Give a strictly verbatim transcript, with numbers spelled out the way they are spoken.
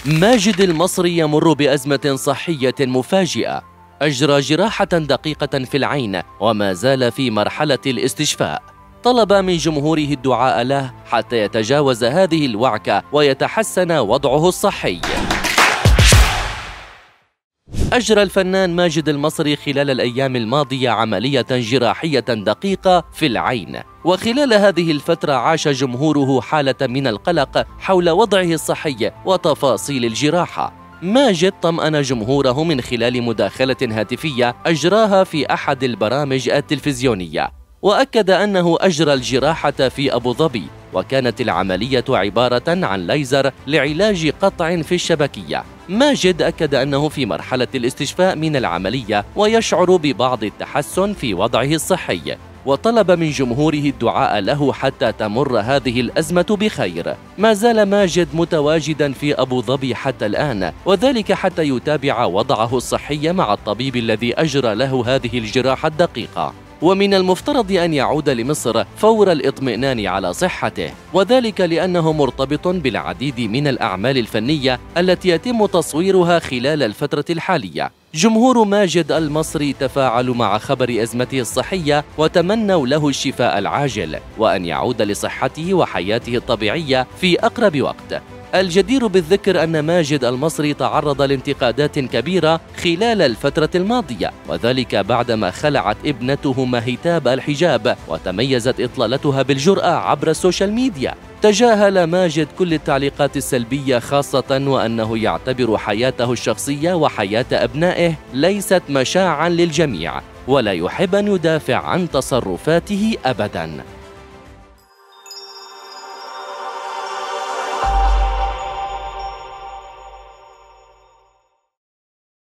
ماجد المصري يمر بأزمة صحية مفاجئة. أجرى جراحة دقيقة في العين وما زال في مرحلة الاستشفاء. طلب من جمهوره الدعاء له حتى يتجاوز هذه الوعكة ويتحسن وضعه الصحي. أجرى الفنان ماجد المصري خلال الأيام الماضية عملية جراحية دقيقة في العين، وخلال هذه الفترة عاش جمهوره حالة من القلق حول وضعه الصحي وتفاصيل الجراحة. ماجد طمأن جمهوره من خلال مداخلة هاتفية أجراها في أحد البرامج التلفزيونية، وأكد أنه أجرى الجراحة في أبو ظبي، وكانت العملية عبارة عن ليزر لعلاج قطع في الشبكية. ماجد أكد أنه في مرحلة الاستشفاء من العملية ويشعر ببعض التحسن في وضعه الصحي، وطلب من جمهوره الدعاء له حتى تمر هذه الأزمة بخير. ما زال ماجد متواجدا في أبو ظبي حتى الآن، وذلك حتى يتابع وضعه الصحي مع الطبيب الذي أجرى له هذه الجراحة الدقيقة، ومن المفترض أن يعود لمصر فور الاطمئنان على صحته، وذلك لأنه مرتبط بالعديد من الأعمال الفنية التي يتم تصويرها خلال الفترة الحالية. جمهور ماجد المصري تفاعلوا مع خبر أزمته الصحية وتمنوا له الشفاء العاجل وأن يعود لصحته وحياته الطبيعية في أقرب وقت. الجدير بالذكر أن ماجد المصري تعرض لانتقادات كبيرة خلال الفترة الماضية، وذلك بعدما خلعت ابنته مهيتاب الحجاب وتميزت إطلالتها بالجرأة عبر السوشيال ميديا. تجاهل ماجد كل التعليقات السلبية، خاصة وأنه يعتبر حياته الشخصية وحياة أبنائه ليست مشاعا للجميع، ولا يحب أن يدافع عن تصرفاته أبدا.